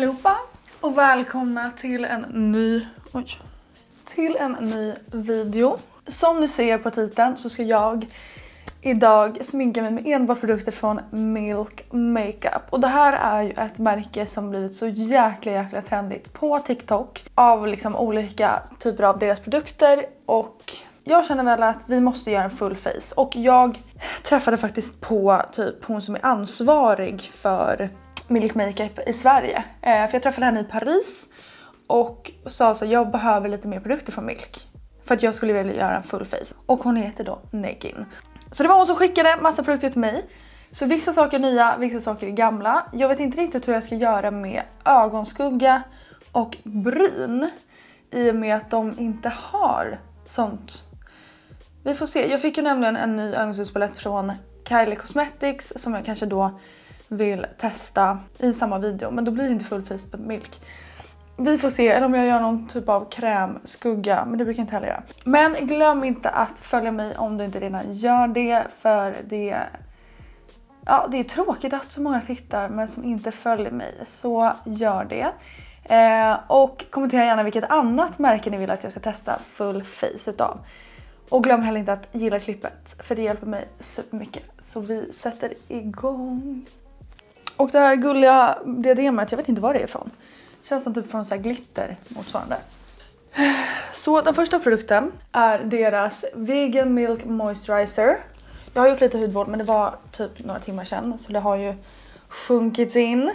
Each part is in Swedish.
allihopa och välkomna till en ny video. Som ni ser på titeln så ska jag idag sminka mig med enbart produkter från Milk Makeup. Och det här är ju ett märke som blivit så jäkla trendigt på TikTok av liksom olika typer av deras produkter. Och jag känner väl att vi måste göra en full face. Och jag träffade faktiskt på typ hon som är ansvarig för Milk Makeup i Sverige. För jag träffade henne i Paris och sa så jag behöver lite mer produkter från Milk. För att jag skulle vilja göra en full face. Och hon heter då Negin. Så det var hon som skickade massa produkter till mig. Så vissa saker är nya, vissa saker är gamla. Jag vet inte riktigt hur jag ska göra med ögonskugga och bryn. I och med att de inte har sånt. Vi får se. Jag fick ju nämligen en ny ögonskuggspalett från Kylie Cosmetics. Som jag kanske då vill testa i samma video. Men då blir det inte full face Milk. Vi får se, eller om jag gör någon typ av krämskugga, men det brukar jag inte heller göra. Men glöm inte att följa mig om du inte redan gör det, för det är tråkigt att så många tittar men som inte följer mig, så gör det. Och kommentera gärna vilket annat märke ni vill att jag ska testa full face utav. Och glöm heller inte att gilla klippet, för det hjälper mig supermycket. Så vi sätter igång. Och det här gulliga diademet, jag vet inte var det är ifrån. Känns som typ från så här glitter motsvarande. Så den första produkten är deras Vegan Milk Moisturizer. Jag har gjort lite hudvård men det var typ några timmar sedan. Så det har ju sjunkit in.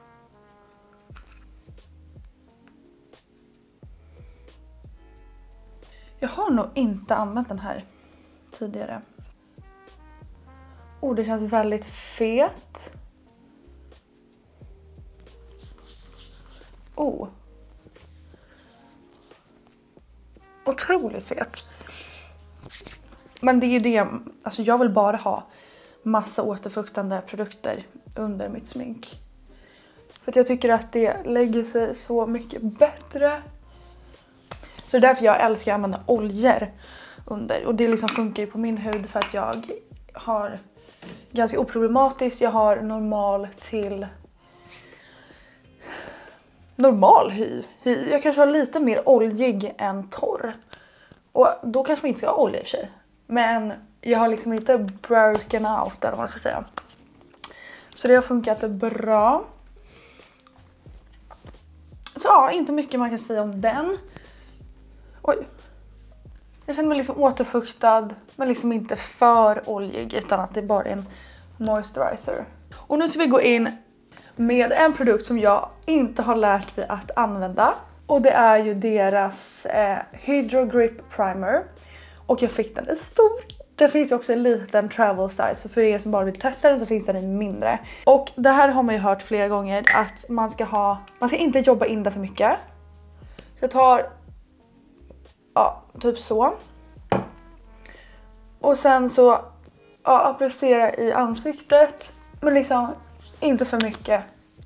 Jag har nog inte använt den här tidigare. Det känns väldigt fet. Otroligt fet. Men det är ju det, alltså jag vill bara ha massa återfuktande produkter under mitt smink. För att jag tycker att det lägger sig så mycket bättre. Så det är därför jag älskar att använda oljor under. Och det liksom funkar ju på min hud för att jag har ganska oproblematiskt. Jag har normal hy. Jag kanske har lite mer oljig än torr. Och då kanske man inte ska ha olja i sig. Men jag har liksom lite broken out där, om man ska säga. Så det har funkat bra. Så ja, inte mycket man kan säga om den. Jag känner mig liksom återfuktad, men liksom inte för oljig, utan att det bara är en moisturizer. Och nu ska vi gå in med en produkt som jag inte har lärt mig att använda. Och det är ju deras Hydro Grip Primer. Och jag fick den i stor. Det finns ju också en liten travel size. Så för er som bara vill testa den så finns den i mindre. Och det här har man ju hört flera gånger. Att man ska inte jobba in det för mycket. Så jag tar typ så. Och sen så applicera i ansiktet. Men liksom inte för mycket.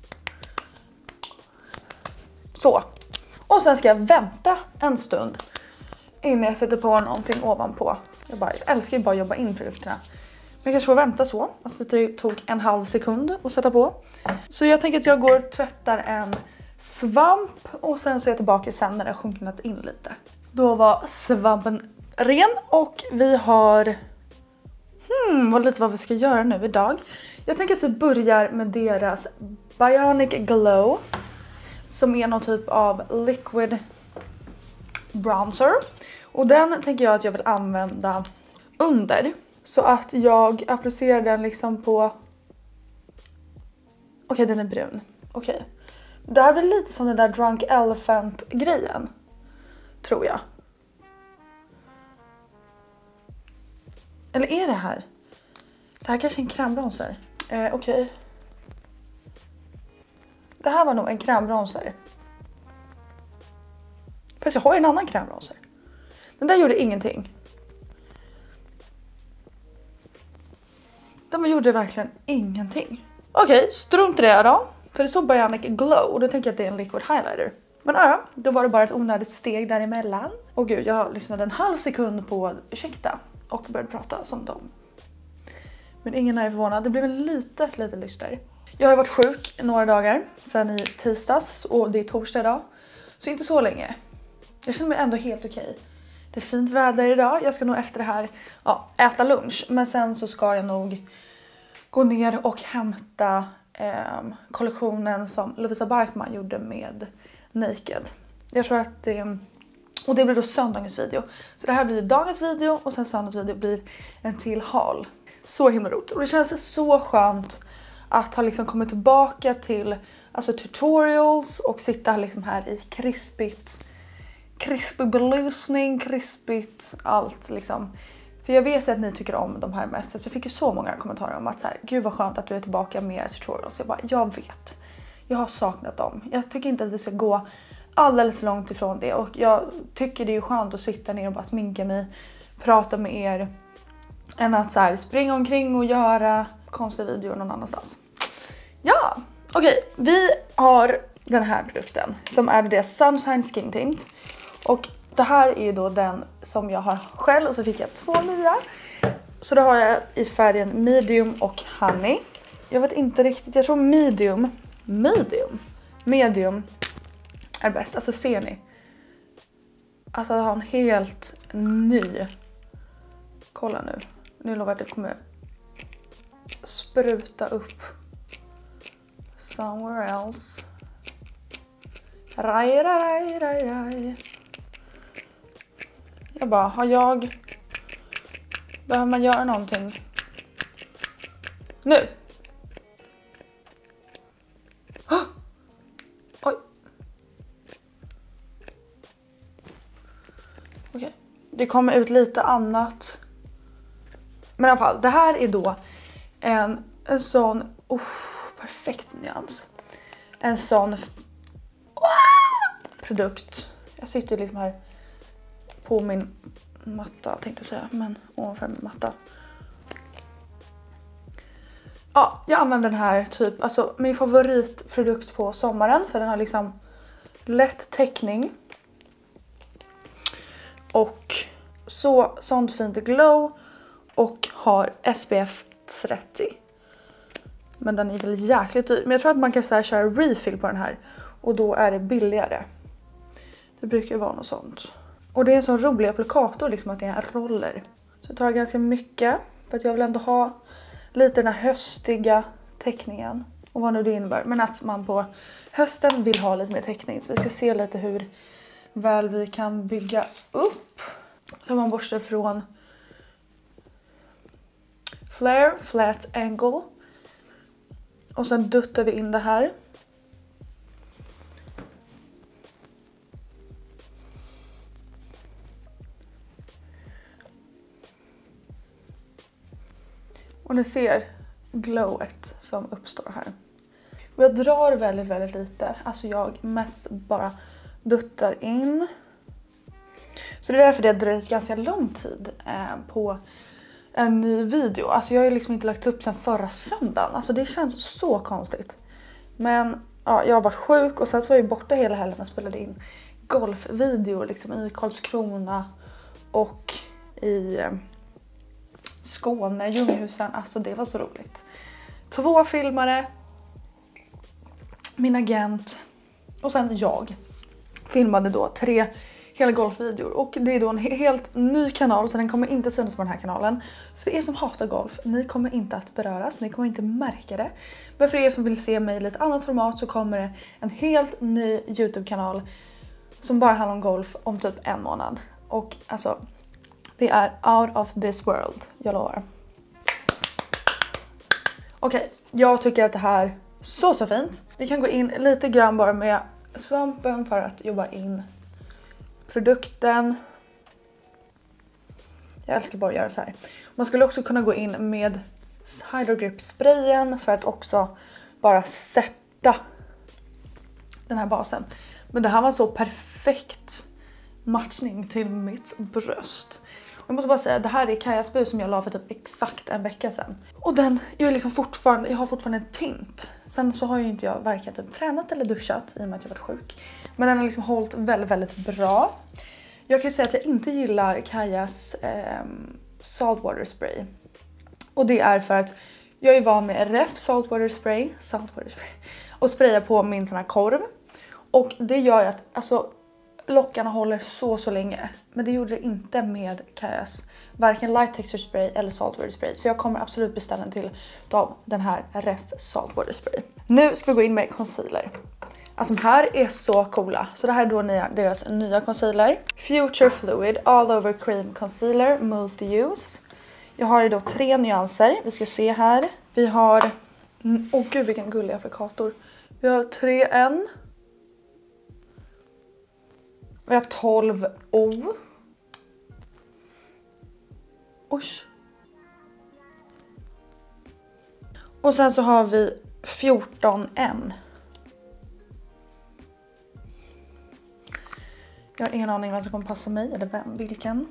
Så. Och sen ska jag vänta en stund innan jag sätter på någonting ovanpå. Jag älskar ju bara att jobba in produkterna. Men jag kanske får vänta så. Alltså det tog en halv sekund att sätta på. Så jag tänker att jag går och tvättar en svamp. Och sen så är jag tillbaka sen när det har sjunknat in lite. Då var svampen ren. Och vi har... vad vi ska göra nu idag. Jag tänker att vi börjar med deras Bionic Glow. Som är någon typ av liquid bronzer. Och den tänker jag att jag vill använda under. Så att jag applicerar den liksom på... Okej, den är brun. Okej. Det här blir lite som den där Drunk Elephant grejen. Tror jag. Eller är det här? Det här kanske är en krämbronzer. Okej. Det här var nog en krämbronzer. Fast jag har en annan krämbronzer. Den där gjorde ingenting. Den gjorde verkligen ingenting. Okej, strunt i det då. För det står Bionic Glow och då tänker jag att det är en liquid highlighter. Men då var det bara ett onödigt steg däremellan. Och gud, jag lyssnade en halv sekund på ursäkta och började prata som dem. Men ingen är förvånad. Det blev en litet lyster. Jag har varit sjuk några dagar sedan i tisdags och det är torsdag idag. Så inte så länge. Jag känner mig ändå helt okej. Det är fint väder idag. Jag ska nog efter det här äta lunch. Men sen så ska jag nog gå ner och hämta kollektionen som Lovisa Barkman gjorde med Naked. Jag tror att och det blir då söndagens video. Så det här blir dagens video och sen söndagens video blir en till haul. Så himla roligt. Och det känns så skönt att ha liksom kommit tillbaka till alltså tutorials och sitta liksom här i krispig belysning, krispigt allt liksom. För jag vet att ni tycker om de här mest. Så jag fick ju så många kommentarer om att så här, gud vad skönt att du är tillbaka med tutorials. Jag vet. Jag har saknat dem. Jag tycker inte att vi ska gå alldeles för långt ifrån det. Och jag tycker det är skönt att sitta ner och bara sminka mig, prata med er. Än att så här, springa omkring och göra konstiga videor någon annanstans. Ja, okej. Vi har den här produkten som är det Sunshine Skin Tint. Och det här är ju då den som jag har själv och så fick jag 2 nya. Så då har jag i färgen medium och honey. Jag vet inte riktigt, jag tror medium är bäst. Alltså ser ni? Alltså jag har en helt ny. Kolla nu. Nu lovar jag att det kommer spruta upp. Somewhere else. Raj. Jag bara, behöver man göra någonting? Nu! Oj. Okej. Det kommer ut lite annat. Men i alla fall, det här är då en sån perfekt nyans. En sån produkt. Jag sitter liksom här på min matta tänkte jag säga, men ovanför min matta. Ja, jag använder den här typ, alltså min favoritprodukt på sommaren för den har liksom lätt täckning. Och sånt fint glow och har SPF 30. Men den är väl jäkligt dyr. Men jag tror att man kan så här, köra refill på den här och då är det billigare. Det brukar ju vara något sånt. Och det är en sån rolig applikator liksom att det är en roller. Så jag tar ganska mycket för att jag vill ändå ha lite den här höstiga täckningen. Och vad nu det innebär. Men att man på hösten vill ha lite mer täckning. Så vi ska se lite hur väl vi kan bygga upp. Så tar man borste från Flare Flat Angle. Och sen duttar vi in det här. Och ni ser glowet som uppstår här. Och jag drar väldigt, väldigt lite. Alltså jag mest bara duttar in. Så det är därför det har dröjt ganska lång tid på en ny video. Alltså jag har ju liksom inte lagt upp sedan förra söndagen. Alltså det känns så konstigt. Men ja, jag har varit sjuk och sen så var jag borta hela helgen och spelade in golfvideor liksom i Karlskrona och i Skåne, Ljunghusen. Alltså det var så roligt. 2 filmare, min agent och sen jag filmade då 3 hela golfvideor. Och det är då en helt ny kanal så den kommer inte synas på den här kanalen. Så för er som hatar golf, ni kommer inte att beröras, ni kommer inte märka det. Men för er som vill se mig i ett annat format så kommer det en helt ny YouTube-kanal som bara handlar om golf om typ 1 månad. Och alltså, det är out of this world, jag lovar. Okej, jag tycker att det här är så fint. Vi kan gå in lite grann bara med svampen för att jobba in produkten. Jag älskar bara att göra så här. Man skulle också kunna gå in med Hydro Grip sprayen för att också bara sätta den här basen. Men det här var så perfekt matchning till mitt bröst. Och jag måste bara säga, det här är Kajas bud som jag la för typ exakt en vecka sedan. Och den, jag har fortfarande en tint. Sen så har ju inte jag varken typ tränat eller duschat i och med att jag varit sjuk. Men den har liksom hållit väldigt, väldigt bra. Jag kan ju säga att jag inte gillar Kajas saltwater spray. Och det är för att Jag är van med RF, saltwater spray. Och spraya på min sån här korv. Och det gör att alltså, lockarna håller så länge. Men det gjorde det inte med Kajas. Varken light texture spray eller saltwater spray. Så jag kommer absolut beställa en till av den här RF saltwater spray. Nu ska vi gå in med concealer. Alltså de här är så coola. Så det här är då deras nya concealer. Future Fluid All Over Cream Concealer Multi-Use. Jag har ju då 3 nyanser. Vi ska se här. Vi har... Åh gud vilken gullig applikator. Vi har 3N. Vi har 12O. Oj. Och sen så har vi 14N. Jag har ingen aning vad som kommer passa mig eller vem, vilken.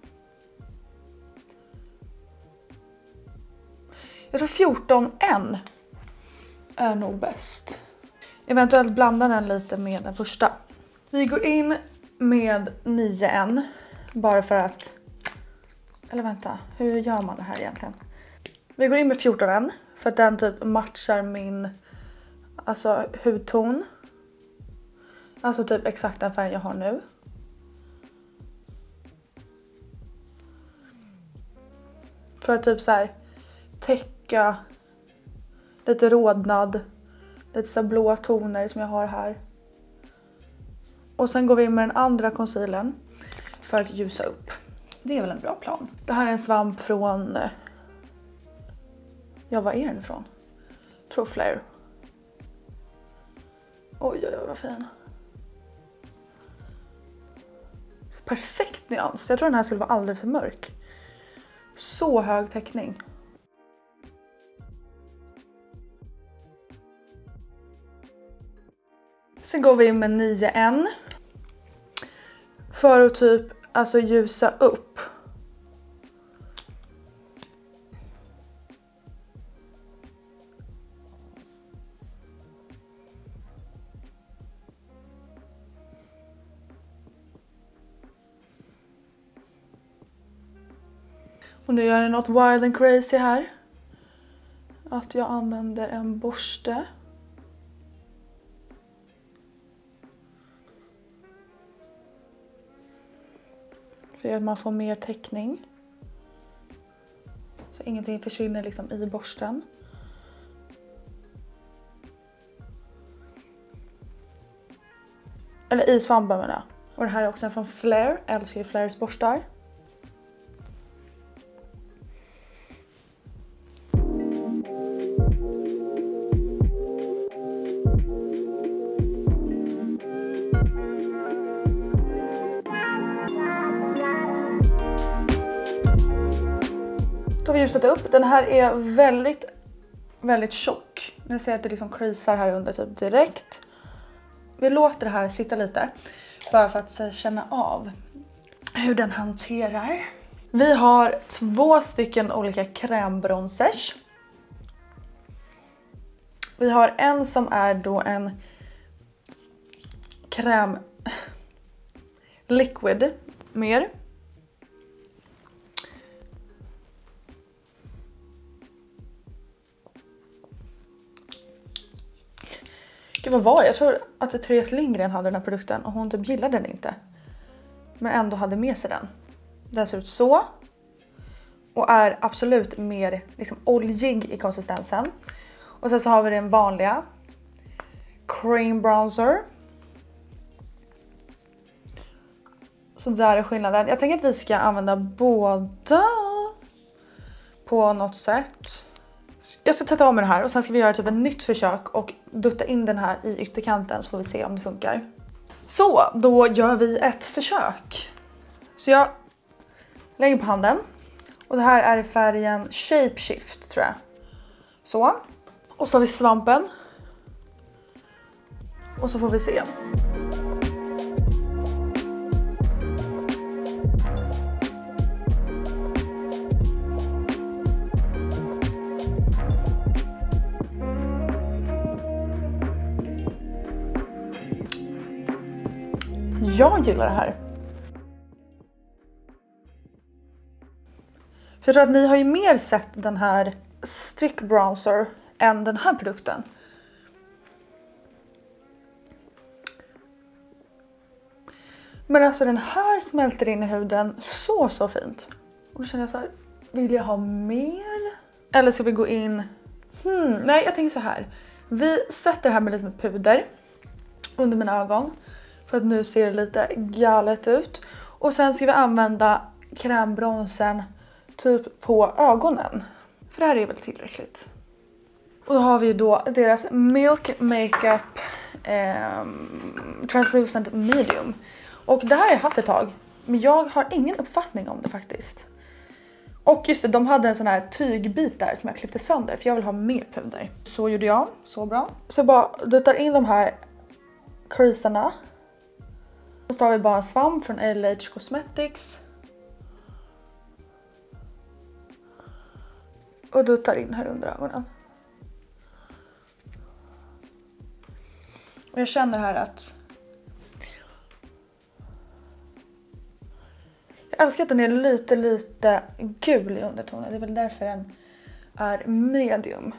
Jag tror 14N är nog bäst. Eventuellt blanda den lite med den första. Vi går in med 9N. Bara för att... Eller vänta, hur gör man det här egentligen? Vi går in med 14N. För att den typ matchar min hudton. Alltså typ exakt den färg jag har nu. För att typ så här täcka lite rodnad. Lite så här blåa toner som jag har här. Och sen går vi in med den andra concealern för att ljusa upp. Det är väl en bra plan. Det här är en svamp från... Ja, vad är den ifrån? True Flare. Oj, vad fin. Perfekt nyans. Jag tror den här skulle vara alldeles för mörk. Så hög täckning. Sen går vi in med 9N. För att typ ljusa upp. Och nu gör jag något wild and crazy här. Att jag använder en borste. För att man får mer täckning. Så ingenting försvinner liksom i borsten. Eller i svampen menar jag. Och det här är också från Flare. Jag älskar ju Flares borstar. Då har vi ljusat upp. Den här är väldigt tjock. Ni ser att det liksom krisar här under typ direkt. Vi låter det här sitta lite. Bara för att känna av hur den hanterar. Vi har 2 stycken olika krämbronsers. Vi har en som är då en kräm liquid mer. Gud, vad var det? Jag tror att Therese Lindgren hade den här produkten och hon typ gillade den inte. Men ändå hade med sig den. Den ser ut så. Och är absolut mer liksom oljig i konsistensen. Och sen så har vi den vanliga cream bronzer. Så där är skillnaden. Jag tänker att vi ska använda båda på något sätt. Jag ska tvätta av med det här och sen ska vi göra typ ett nytt försök och dutta in den här i ytterkanten så får vi se om det funkar. Så, då gör vi ett försök. Så jag lägger på handen. Och det här är i färgen Shape Shift tror jag. Så. Och så har vi svampen. Och så får vi se. Jag gillar det här. Jag tror att ni har ju mer sett den här stick bronzer än den här produkten. Men alltså den här smälter in i huden så fint. Och då känner jag så här, vill jag ha mer? Eller ska vi gå in? Nej, jag tänker så här. Vi sätter det här med lite med puder under mina ögon. För att nu ser det lite galet ut. Och sen ska vi använda krämbronsen typ på ögonen. För det här är väl tillräckligt. Och då har vi då deras Milk Makeup Translucent Medium. Och det här har jag haft ett tag. Men jag har ingen uppfattning om det faktiskt. Och just det, de hade en sån här tygbit där som jag klippte sönder. För jag vill ha mer puder. Så gjorde jag. Så bra. Så jag bara duttar in de här creasarna. Och så har vi bara en svamp från LH Cosmetics. Och duttar in här under ögonen. Och jag känner här att jag älskar att den är lite gul i undertonen. Det är väl därför den är medium.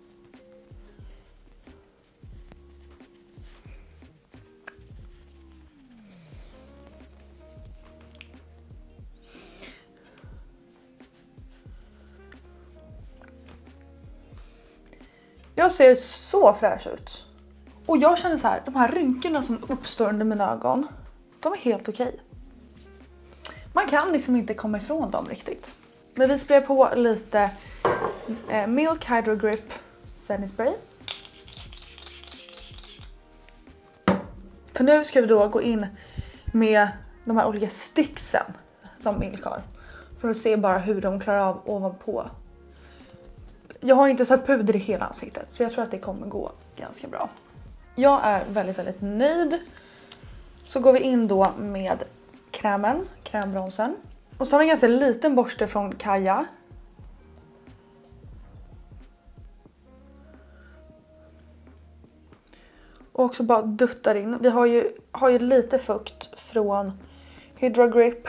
Jag ser så fräsch ut. Och jag känner så här, de här rynkorna som uppstår under mina ögon, de är helt okej. Man kan liksom inte komma ifrån dem riktigt. Men vi sprayar på lite Milk Hydro Grip Setting Spray. För nu ska vi då gå in med de här olika sticksen som Milk har. För att se bara hur de klarar av ovanpå. Jag har inte satt puder i hela ansiktet så jag tror att det kommer gå ganska bra. Jag är väldigt nöjd. Så går vi in då med krämbronsen. Och så har vi en ganska liten borste från Kaja. Och också bara duttar in. Vi har ju lite fukt från Hydro Grip.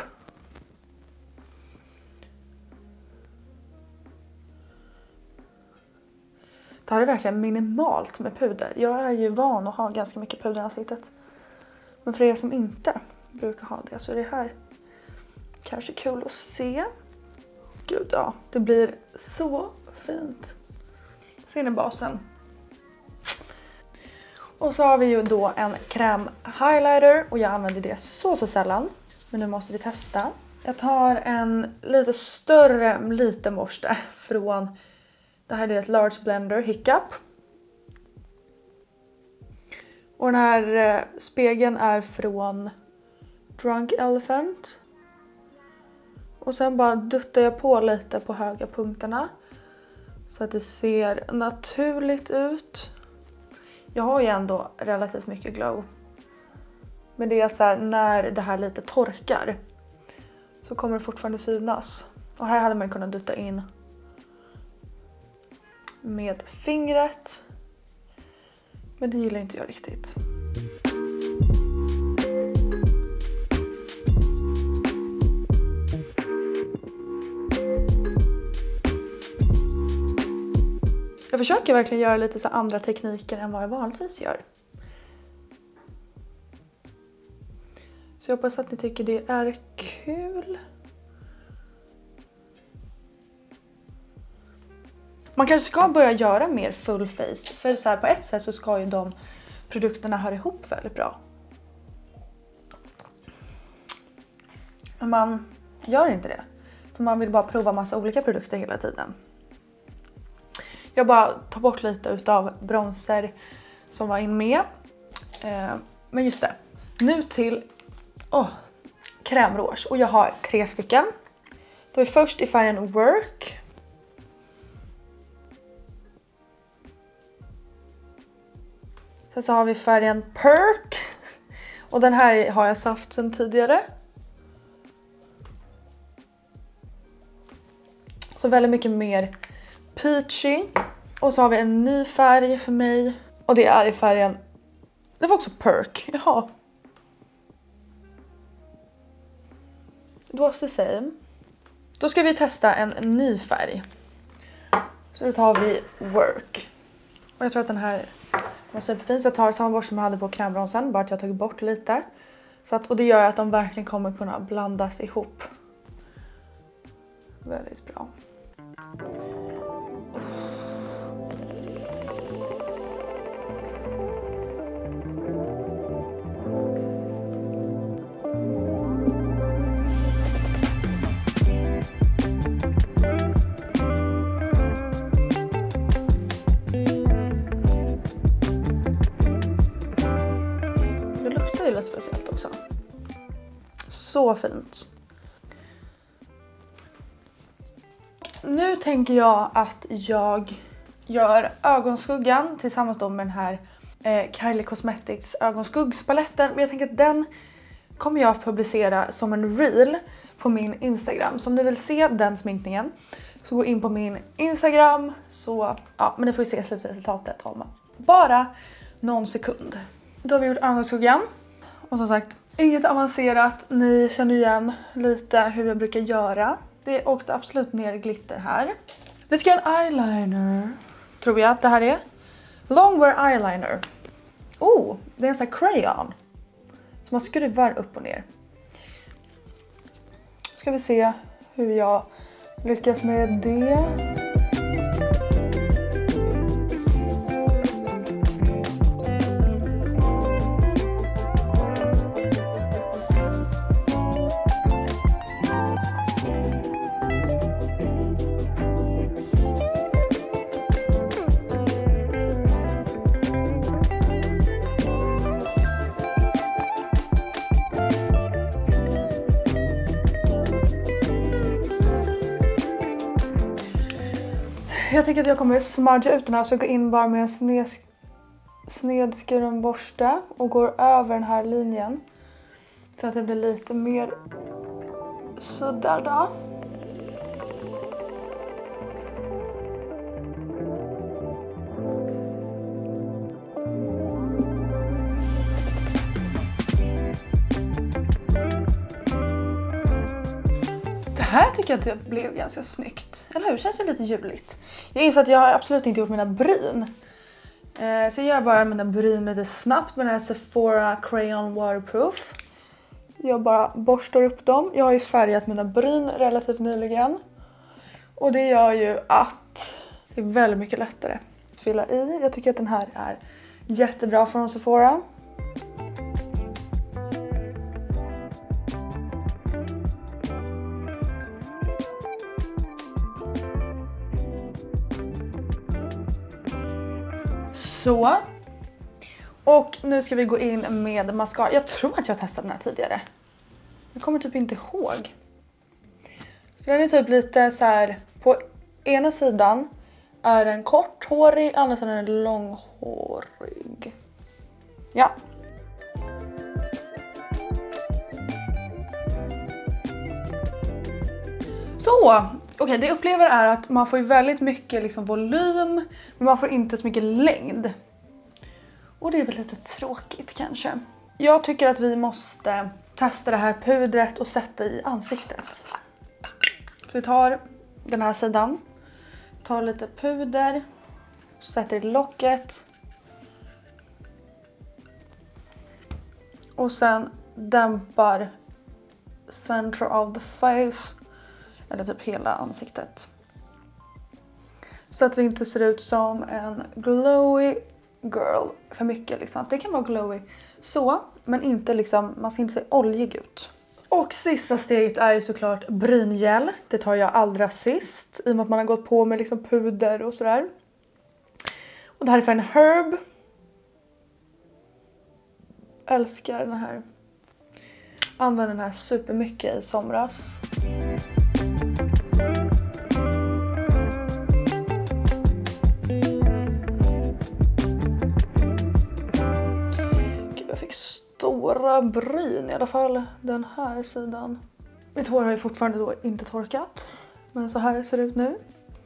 Det här är verkligen minimalt med puder. Jag är ju van att ha ganska mycket puder i ansiktet. Men för er som inte brukar ha det så är det här kanske kul att se. Gud ja, det blir så fint. Ser ni basen? Och så har vi ju då en kräm highlighter och jag använder det så sällan. Men nu måste vi testa. Jag tar en lite större liten borste från det här är deras Large Blender Hiccup. Och den här spegeln är från Drunk Elephant. Och sen bara duttar jag på lite på höga punkterna. Så att det ser naturligt ut. Jag har ju ändå relativt mycket glow. Men det är att så här, när det här lite torkar så kommer det fortfarande synas. Och här hade man kunnat dutta in med fingret. Men det gillar inte jag riktigt. Jag försöker verkligen göra lite så andra tekniker än vad jag vanligtvis gör. Så jag hoppas att ni tycker det är kul. Man kanske ska börja göra mer full face. För så här, på ett sätt så ska ju de produkterna höra ihop väldigt bra. Men man gör inte det. För man vill bara prova massa olika produkter hela tiden. Jag bara tar bort lite utav bronzer som var in med. Men just det. Nu till krämrouge. Och jag har 3 stycken. Då är först i färgen Work. Sen så har vi färgen Perk. Och den här har jag haft sedan tidigare. Så väldigt mycket mer peachy. Och så har vi en ny färg för mig. Och det är i färgen... Det var också Perk. Jaha. It was the same. Då ska vi testa en ny färg. Så då tar vi Work. Och jag tror att den här var superfin. Så jag tar samma borste som jag hade på krämbronsen. Bara att jag har tagit bort lite. Så att, och det gör att de verkligen kommer kunna blandas ihop. Väldigt bra. Det luktar ju lite speciellt också. Så fint. Nu tänker jag att jag gör ögonskuggan tillsammans då med den här Kylie Cosmetics ögonskuggspaletten. Men jag tänker att den kommer jag publicera som en reel på min Instagram. Så om ni vill se den sminkningen så gå in på min Instagram. Så ja, men ni får ju se slutresultatet om bara någon sekund. Då har vi gjort ögonskuggan. Och som sagt, inget avancerat. Ni känner igen lite hur jag brukar göra. Det åkte absolut ner glitter här. Vi ska göra en eyeliner. Tror jag att det här är. Longwear eyeliner. Oh, det är en sån här crayon. Som man skruvar upp och ner. Ska vi se hur jag lyckas med det. Jag tänker att jag kommer smudga ut den här så jag går in bara med en snedskuren borste och går över den här linjen. Så att det blir lite mer sådär då. Här tycker jag att det blev ganska snyggt. Eller hur? Känns det lite juligt. Jag inser att jag har absolut inte gjort mina bryn. Så jag gör bara mina bryn lite snabbt med den här Sephora Crayon Waterproof. Jag bara borstar upp dem. Jag har ju färgat mina bryn relativt nyligen. Och det gör ju att det är väldigt mycket lättare att fylla i. Jag tycker att den här är jättebra från Sephora. Så. Och nu ska vi gå in med mascara. Jag tror att jag testade den här tidigare. Jag kommer typ inte ihåg. Så den är typ lite så här. På ena sidan är den korthårig, andra sidan är den långhårig. Ja. Så. Okej, det jag upplever är att man får ju väldigt mycket liksom volym, men man får inte så mycket längd. Och det är väl lite tråkigt kanske. Jag tycker att vi måste testa det här pudret och sätta i ansiktet. Så vi tar den här sidan, tar lite puder, sätter i locket. Och sen dämpar center of the face. Eller typ hela ansiktet. Så att vi inte ser ut som en glowy girl för mycket liksom. Det kan vara glowy så, men inte liksom, man ser inte så oljig ut. Och sista steget är ju såklart bryngel. Det tar jag allra sist. I och med att man har gått på med liksom puder och sådär. Och det här är för en Herb. Älskar den här. Använder den här supermycket i somras. Jag fick stora bryn i alla fall den här sidan. Mitt hår har ju fortfarande då inte torkat. Men så här ser det ut nu.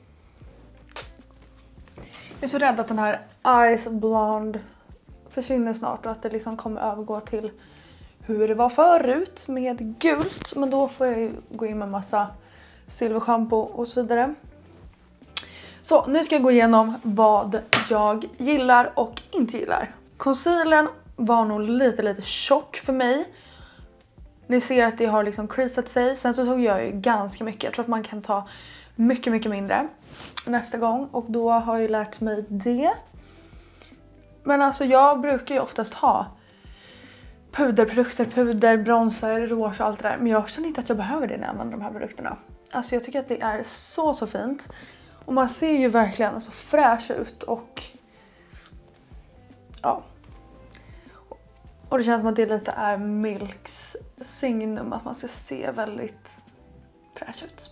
Jag är så rädd att den här Ice Blonde försvinner snart och att det liksom kommer övergå till hur det var förut med gult. Men då får jag ju gå in med massa silverschampo och så vidare. Så nu ska jag gå igenom vad jag gillar och inte gillar. Concealern var nog lite tjock för mig. Ni ser att det har liksom creasat sig. Sen så tog jag ju ganska mycket. Jag tror att man kan ta mycket mindre nästa gång. Och då har jag lärt mig det. Men alltså jag brukar ju oftast ha puderprodukter, puder, bronzer, rouge och allt det där. Men jag känner inte att jag behöver det när jag använder de här produkterna. Alltså jag tycker att det är så fint. Och man ser ju verkligen så fräsch ut och ja. Och det känns som att det lite är Milks signum att man ska se väldigt fräsch ut.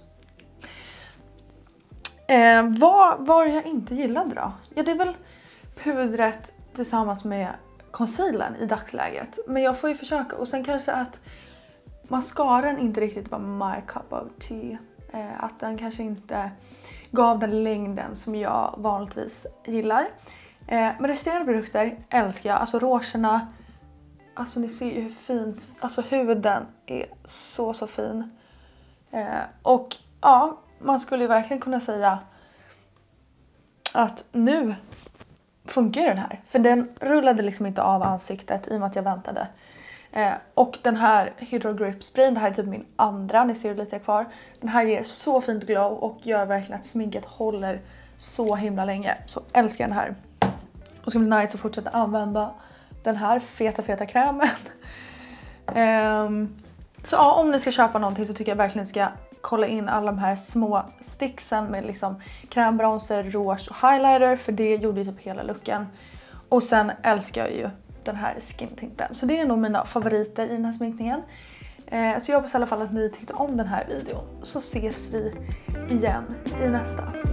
Vad var jag inte gillade då? Ja, det är väl pudret tillsammans med concealern i dagsläget. Men jag får ju försöka. Och sen kanske att mascaran inte riktigt var my cup of tea. Att den kanske inte gav den längden som jag vanligtvis gillar. Men resterande produkter älskar jag. Alltså rougerna. Alltså ni ser ju hur fint. Alltså huden är så fin. Och ja, man skulle ju verkligen kunna säga att nu funkar den här. För den rullade liksom inte av ansiktet i och med att jag väntade. Och den här Hydro Grip sprayen, det här är typ min andra, ni ser hur lite jag kvar. Den här ger så fint glow och gör verkligen att sminket håller så himla länge. Så älskar den här. Och ska bli nice att fortsätta använda den här feta krämen. Så ja, om ni ska köpa någonting så tycker jag verkligen ska kolla in alla de här små sticksen med liksom krämbronzer, rouge och highlighter. För det gjorde ju typ hela looken. Och sen älskar jag ju den här skin-tinten. Så det är nog mina favoriter i den här sminkningen. Så jag hoppas i alla fall att ni tyckte om den här videon. Så ses vi igen i nästa.